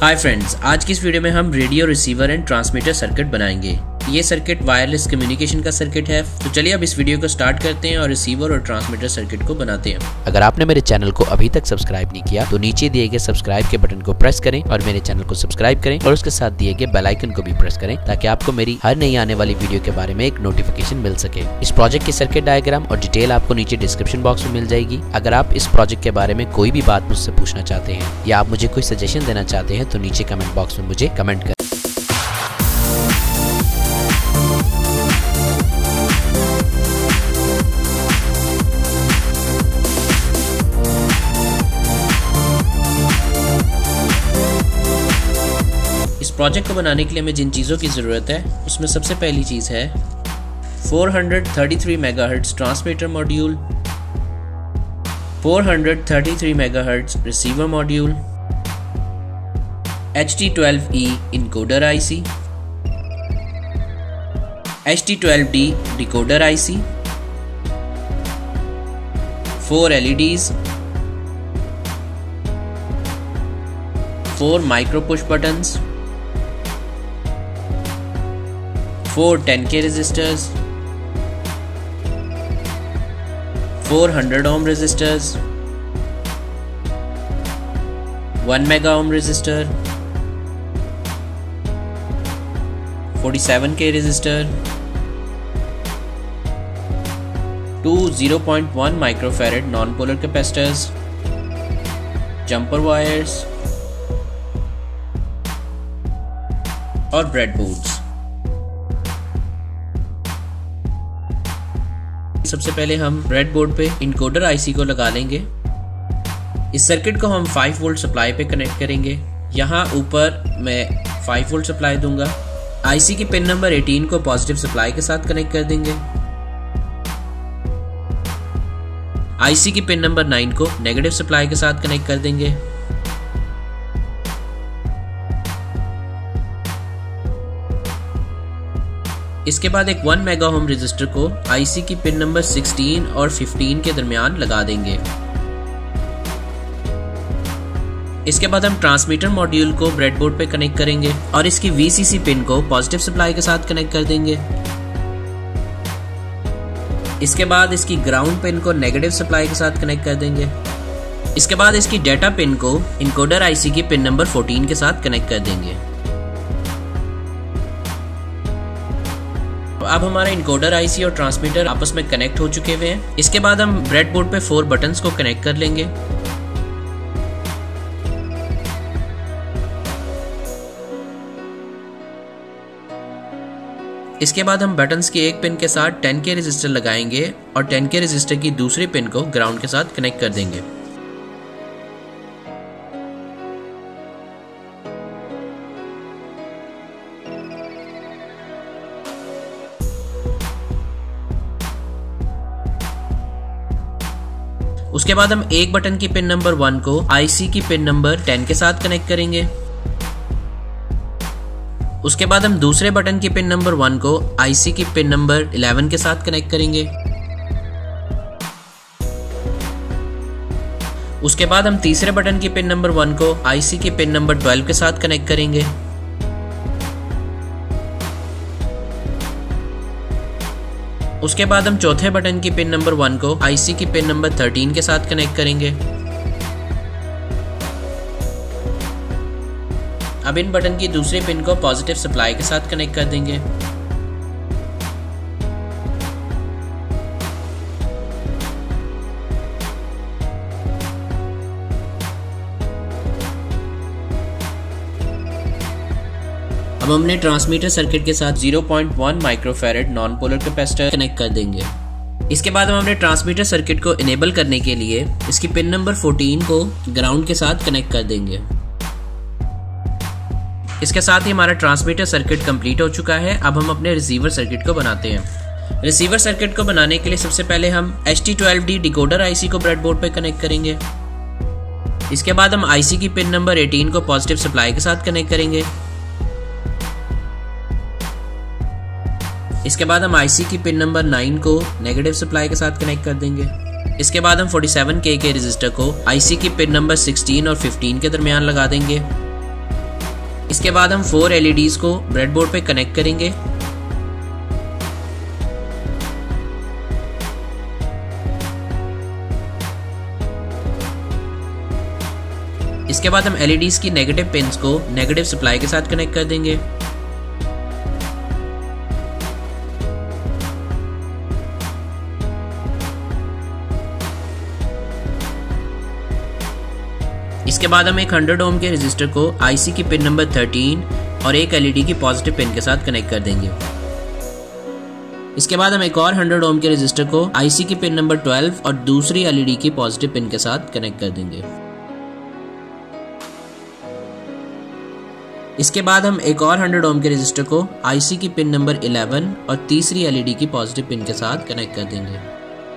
Hi friends, आज की इस वीडियो में हम radio receiver and transmitter circuit बनाएंगे। ये सर्किट वायरलेस कम्युनिकेशन का सर्किट है। तो चलिए अब इस वीडियो को स्टार्ट करते हैं और रिसीवर और ट्रांसमीटर सर्किट को बनाते हैं। अगर आपने मेरे चैनल को अभी तक सब्सक्राइब नहीं किया तो नीचे दिए गए सब्सक्राइब के बटन को प्रेस करें और मेरे चैनल को सब्सक्राइब करें और उसके साथ दिए गए बेल आइकन को भी प्रेस करें ताकि आपको मेरी हर नई आने वाली वीडियो के बारे में एक नोटिफिकेशन मिल सके। इस प्रोजेक्ट की सर्किट डायग्राम और डिटेल आपको नीचे डिस्क्रिप्शन बॉक्स में मिल जाएगी। अगर आप इस प्रोजेक्ट के बारे में कोई भी बात मुझसे पूछना चाहते हैं या आप मुझे कोई सजेशन देना चाहते हैं तो नीचे कमेंट बॉक्स में मुझे कमेंट करें। इस प्रोजेक्ट को बनाने के लिए हमें जिन चीज़ों की ज़रूरत है उसमें सबसे पहली चीज़ है 433 megahertz transmitter module, 433 megahertz receiver module, HT12E encoder IC, HT12D decoder IC, 4 LEDs, 4 micro push buttons, 4 10K resistors, 4 100 ohm resistors, 1 mega ohm resistor, 47K resistor, 2 0.1 microfarad non-polar capacitors, jumper wires और ब्रेडबोर्ड्स। सबसे पहले हम ब्रेडबोर्ड पे encoder IC को लगा लेंगे। इस circuit को हम 5 वोल्ट सप्लाई पे कनेक्ट करेंगे। यहाँ ऊपर मैं 5 वोल्ट सप्लाई दूंगा। आईसी की पिन नंबर 18 को पॉजिटिव सप्लाई के साथ कनेक्ट कर देंगे। आईसी की पिन नंबर 9 को नेगेटिव सप्लाई के साथ कनेक्ट कर देंगे। इसके बाद एक 1 मेगा ओम रेजिस्टर को आईसी की पिन नंबर 16 और 15 के दरमियान लगा देंगे। इसके बाद हम ट्रांसमीटर मॉड्यूल को ब्रेडबोर्ड पे कनेक्ट करेंगे और इसकी वीसीसी पिन को पॉजिटिव सप्लाई के साथ कनेक्ट कर देंगे। इसके बाद इसकी ग्राउंड पिन को नेगेटिव सप्लाई के साथ कनेक्ट कर देंगे। इसके बाद इसकी डेटा पिन को इनकोडर आईसी की पिन नंबर 14 के साथ कनेक्ट कर देंगे। अब हमारा इनकोडर आईसी और ट्रांसमीटर आपस में कनेक्ट हो चुके हुए हैं। इसके बाद हम ब्रेडबोर्ड पे 4 बटन्स को कनेक्ट कर लेंगे। इसके बाद हम बटन्स की एक पिन के साथ 10K रेजिस्टर लगाएंगे और 10K रेजिस्टर की दूसरी पिन को ग्राउंड के साथ कनेक्ट कर देंगे। उसके बाद हम एक बटन की पिन नंबर 1 को आईसी की पिन नंबर 10 के साथ कनेक्ट करेंगे। उसके बाद हम दूसरे बटन की पिन नंबर 1 को आईसी की पिन नंबर 11 के साथ कनेक्ट करेंगे। उसके बाद हम तीसरे बटन की पिन नंबर 1 को आईसी की पिन नंबर 12 के साथ कनेक्ट करेंगे। उसके बाद हम चौथे बटन की पिन नंबर 1 को आईसी की पिन नंबर 13 के साथ कनेक्ट करेंगे। अब इन बटन की दूसरी पिन को पॉजिटिव सप्लाई के साथ कनेक्ट कर देंगे। अब हमने ट्रांसमीटर सर्किट के साथ 0.1 microfarad non polar capacitor connect कर देंगे। इसके बाद हम अपने ट्रांसमीटर सर्किट को इनेबल करने के लिए इसकी पिन नंबर 14 को ग्राउंड के साथ कनेक्ट कर देंगे। इसके साथ ही हमारा ट्रांसमीटर सर्किट कंप्लीट हो चुका है। अब हम अपने रिसीवर सर्किट को बनाते हैं। रिसीवर सर्किट को बनाने के लिए सबसे पहले हम HT12D डिकोडर आईसी को ब्रेडबोर्ड पे कनेक्ट करेंगे। इसके बाद हम आईसी की पिन नंबर 18 को पॉजिटिव सप्लाई के साथ कनेक्ट करेंगे। इसके बाद हम आईसी की पिन नंबर 9 को नेगेटिव सप्लाई के साथ कनेक्ट कर देंगे। इसके बाद हम 47K के रजिस्टर को आईसी की पिन नंबर 16 और 15 के दरमियान लगा देंगे। इसके बाद हम 4 LEDs को ब्रेडबोर्ड पे कनेक्ट करेंगे। इसके बाद हम LEDs की नेगेटिव पिन्स को नेगेटिव सप्लाई के साथ कनेक्ट कर देंगे। इसके बाद हम एक 100 ओम के रेजिस्टर को IC की पिन नंबर 13 और एक LED की पॉजिटिव पिन के साथ कनेक्ट कर देंगे। इसके बाद हम एक और 100 ओम के रेजिस्टर को IC की पिन नंबर 12 और दूसरी LED की पॉजिटिव पिन के साथ कनेक्ट कर देंगे। इसके बाद हम एक और 100 ओम के रेजिस्टर को IC की पिन नंबर 11 और तीसरी LED की पॉजिटिव पिन के साथ कनेक्ट कर देंगे।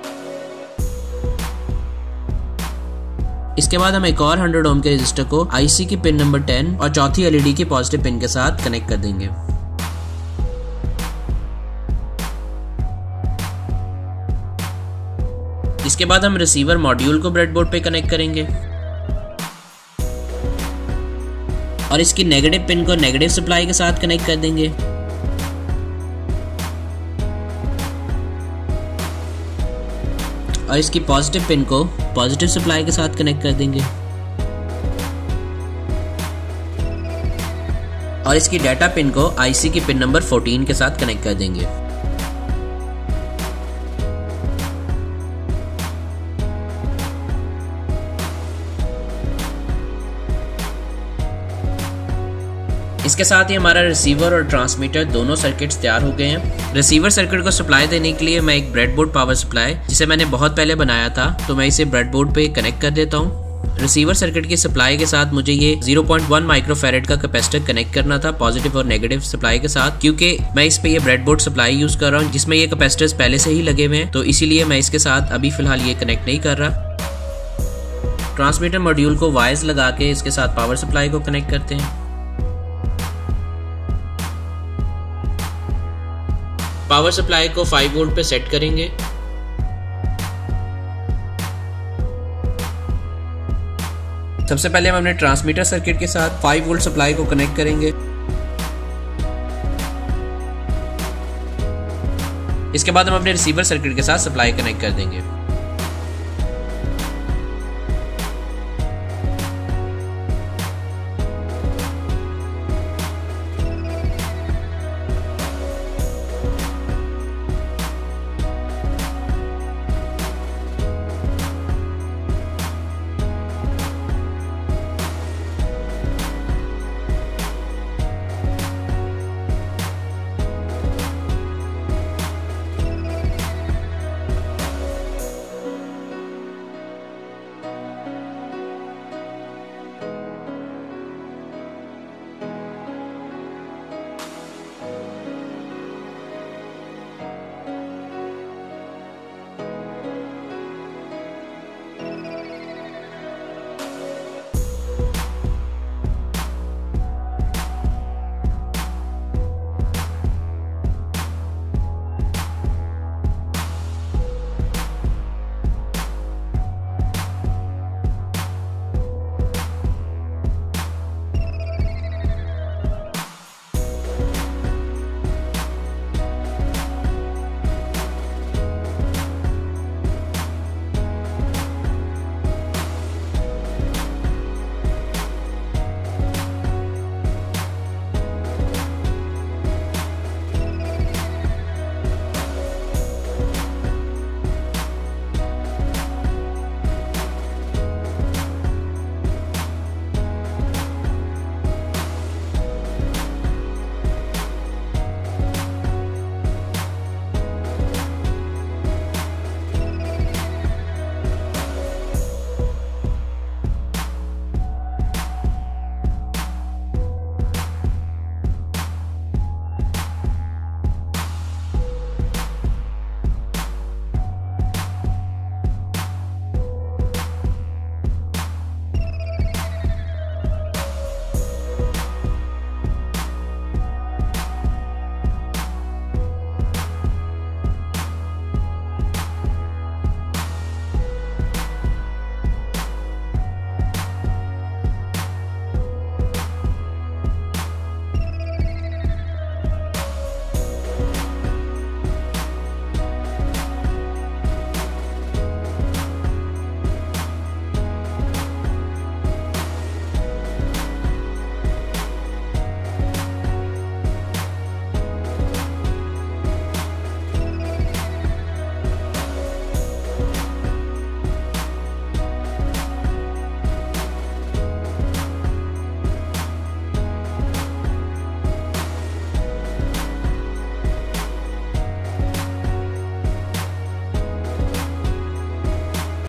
इसके बाद हम एक और 100 ओम के रेजिस्टर को IC की पिन नंबर 10 और चौथी LED की पॉजिटिव पिन के साथ कनेक्ट कर देंगे। इसके बाद हम रिसीवर मॉड्यूल को ब्रेडबोर्ड पे कनेक्ट करेंगे और इसकी नेगेटिव पिन को नेगेटिव सप्लाई के साथ कनेक्ट कर देंगे। और इसकी पॉजिटिव पिन को पॉजिटिव सप्लाई के साथ कनेक्ट कर देंगे और इसकी डाटा पिन को IC की पिन नंबर 14 के साथ कनेक्ट कर देंगे। इसके साथ ही हमारा रिसीवर और ट्रांसमीटर दोनों सर्किट्स तैयार हो गए हैं। रिसीवर सर्किट को सप्लाई देने के लिए मैं एक ब्रेडबोर्ड पावर सप्लाई जिसे मैंने बहुत पहले बनाया था, तो मैं इसे ब्रेडबोर्ड पे कनेक्ट कर देता हूँ। रिसीवर सर्किट की सप्लाई के साथ मुझे ये 0.1 माइक्रोफैरेड का कैपेसिटर कनेक्ट करना था पॉजिटिव और नेगेटिव सप्लाई के साथ, क्योंकि मैं इस पे ये ब्रेडबोर्ड सप्लाई यूज कर रहा हूँ जिसमें ये कैपेसिटर्स पहले से ही लगे हुए हैं, तो इसीलिए मैं इसके साथ अभी फिलहाल ये कनेक्ट नहीं कर रहा। ट्रांसमीटर मॉड्यूल को वायर्स लगा के इसके साथ पावर सप्लाई को कनेक्ट करते हैं। पावर सप्लाई को 5 वोल्ट पे सेट करेंगे। सबसे पहले हम अपने ट्रांसमीटर सर्किट के साथ 5 वोल्ट सप्लाई को कनेक्ट करेंगे। इसके बाद हम अपने रिसीवर सर्किट के साथ सप्लाई कनेक्ट कर देंगे।